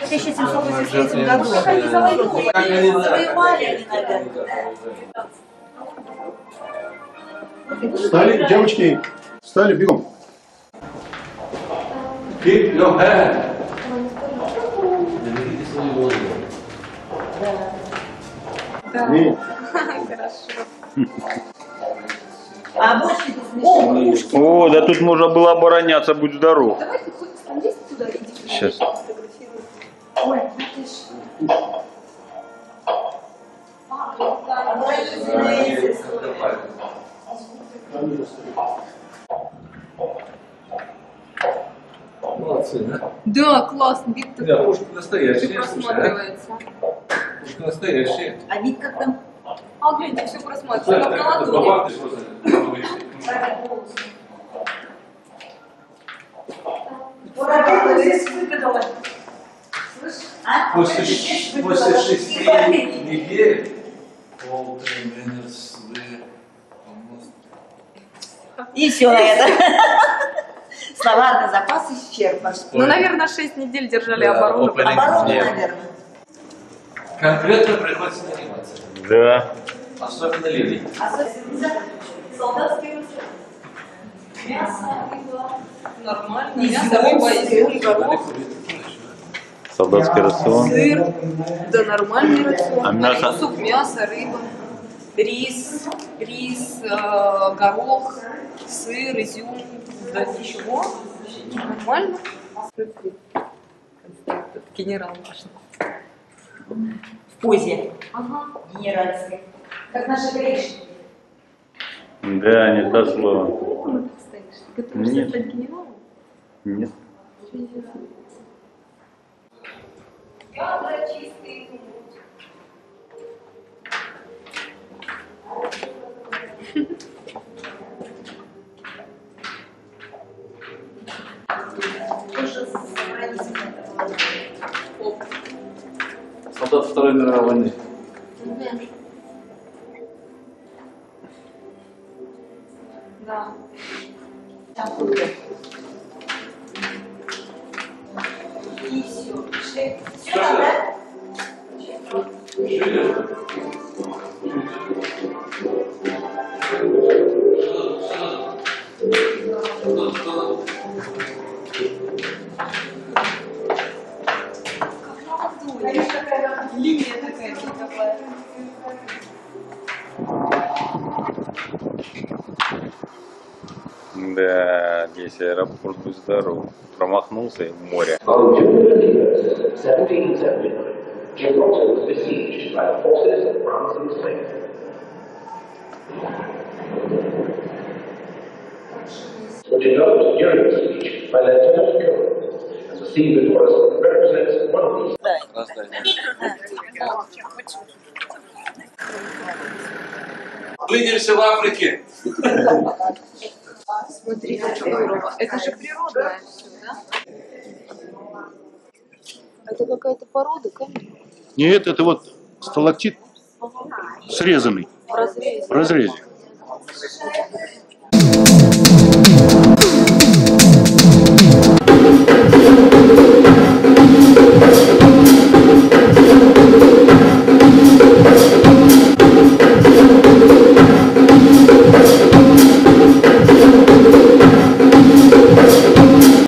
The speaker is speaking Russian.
1783 году. Завоевали они, наверное. Встали, девочки, встали, бегом. Keep your hand. А больше не. О, да тут можно было обороняться, будь здоров. Давай ты хоть садись сюда, иди. Сейчас. Ой, видишь. Молодцы, да? Да, классно, вид такой. Да, пушка настоящая. Просматривается. Пушка настоящая. А вид как там? А гляньте, все просматривается, как на ладони. После 6 недель И все на это. Словарный запас исчерпан. Ну, наверное, 6 недель держали оборону. Оборону, наверное. конкретно приходится заниматься. Да. Особенно левый. Солдатские мясо, Нормально. Мясо, рыба, изюм, горох, Солдатский рацион. сыр. Да, нормальный рацион. А мясо? Суп, мясо, рыба, рис, горох, сыр, изюм. Да ничего. Нормально. Этот генерал наш. в позе Ага. генеральской. Как наши грешники. Да, не то слово. Ты стоишь. Ты готовишься Нет. стать генералом? Нет. Ядра чистые. Солдат Второй мировой войны. Да. И все. Все да? Линия такая световая. Да, здесь аэропорт, будь здоров. Промахнулся и в море. 1770, Gibraltar was besieged by the forces of France and Spain. But you note during the siege by Lieutenant Curran, as the scene before us represents one of these. Выделимся в Африке. Смотри, как здорово. Это же природное все, да? Это какая-то порода, камень? Нет, это вот сталактит срезанный В разрезе. в разрезе.